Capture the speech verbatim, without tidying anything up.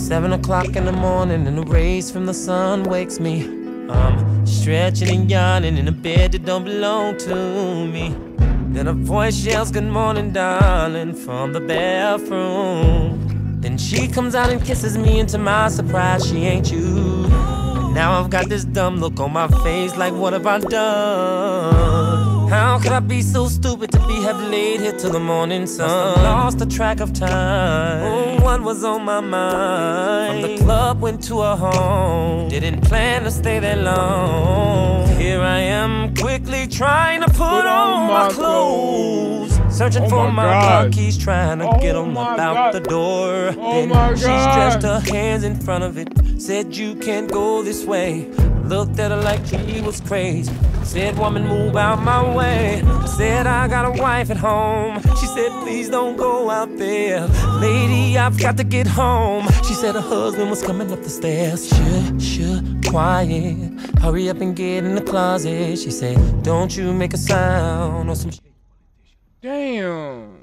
Seven o'clock in the morning and the rays from the sun wakes me. I'm stretching and yawning in a bed that don't belong to me. Then a voice yells, "Good morning, darling," from the bathroom. Then she comes out and kisses me, and to my surprise, she ain't you. And now I've got this dumb look on my face, like what have I done? How could I be so stupid to be have laid here till the morning sun? Must have lost the track of time. Oh, what was on my mind? From the club went to a home, didn't plan to stay there long. Here I am quickly trying to put, put on, on my clothes, clothes. Searching oh for my, my car keys, trying to oh get them out God. the door. Oh then my she God. stretched her hands in front of it, said, "You can't go this way." Looked at her like she was crazy. Said, "Woman, move out my way." I said, "I got a wife at home." She said, "Please don't go out there. Lady, I've got to get home." She said her husband was coming up the stairs. Shh, shh, quiet. Hurry up and get in the closet. She said, "Don't you make a sound or some shit." Damn.